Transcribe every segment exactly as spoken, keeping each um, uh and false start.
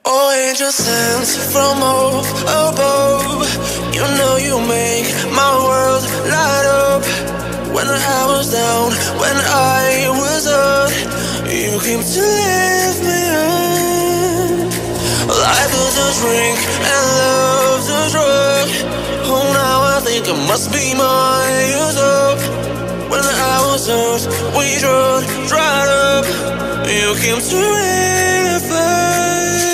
Oh, angel sent from up above. You know you make my world light up. When I was down, when I was up, you came to lift me up. Life is a drink and love's a drug. Oh, now I think I must be my years up. When I was hurt, we drove, dried up. You came to revive.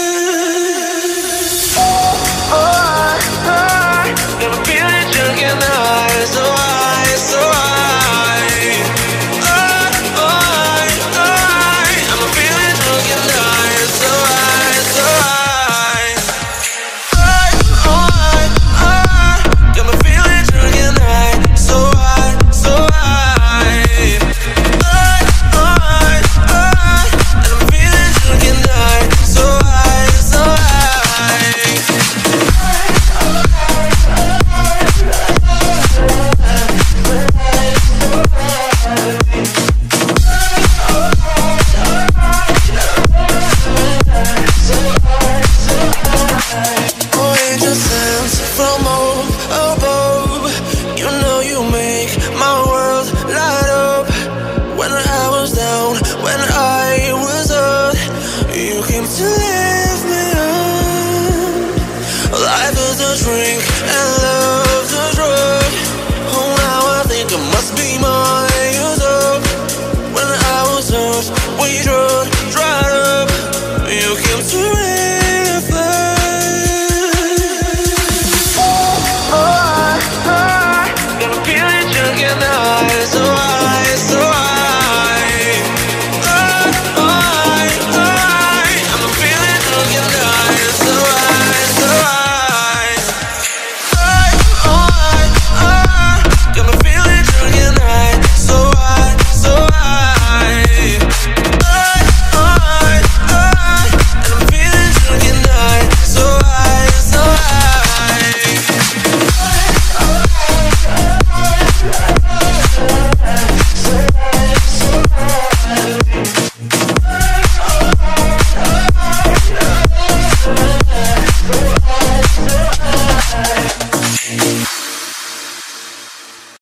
Oh, I, I, got a feeling drunk and high, so high, so high. I, I, I, I'm a feeling drunk and high, so high, so high. I, I, I, got me feeling drunk and high, so high, so high. I, I, I, and I'm feeling drunk and high, so high, so high. From up above, you know you make my world light up. When I was down, when I was up, you came to lift me up. Life is a drink